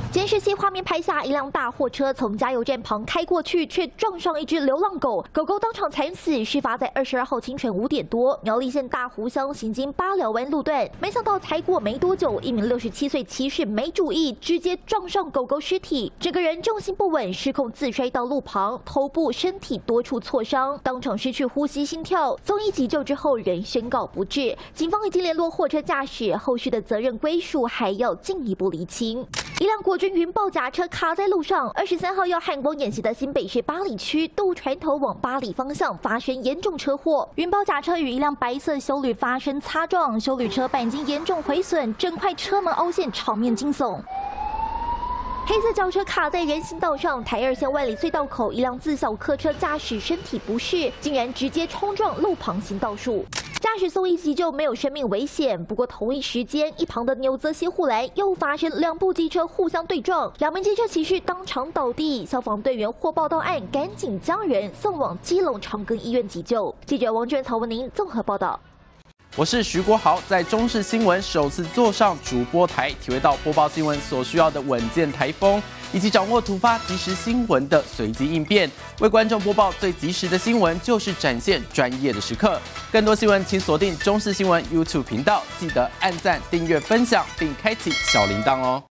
监视器画面拍下一辆大货车从加油站旁开过去，却撞上一只流浪狗，狗狗当场惨死。事发在22号清晨5点多，苗栗县大湖乡行经八寮湾路段，没想到才过没多久，一名67岁骑士没注意，直接撞上狗狗尸体，整个人重心不稳，失控自摔到路旁，头部、身体多处挫伤，当场失去呼吸、心跳，送医急救之后仍宣告不治。警方已经联络货车驾驶，后续的责任归属还要进一步厘清。一辆国军云豹甲车卡在路上，23号要汉光演习的新北市八里区渡船头往八里方向发生严重车祸，云豹甲车与一辆白色休旅发生擦撞，休旅车钣金严重毁损，整块车门凹陷，场面惊悚。黑色轿车卡在人行道上，台2线万里隧道口，一辆自小客车驾驶身体不适，竟然直接冲撞路旁行道树。驾驶送医急救，没有生命危险。不过同一时间，一旁的牛泽溪护栏又发生2部机车互相对撞，2名机车骑士当场倒地。消防队员获报到案，赶紧将人送往基隆长庚医院急救。记者王俊、曹文宁综合报道。 我是徐国豪，在中视新闻首次坐上主播台，体会到播报新闻所需要的稳健台风，以及掌握突发即时新闻的随机应变，为观众播报最及时的新闻，就是展现专业的时刻。更多新闻，请锁定中视新闻 YouTube 频道，记得按赞、订阅、分享，并开启小铃铛哦。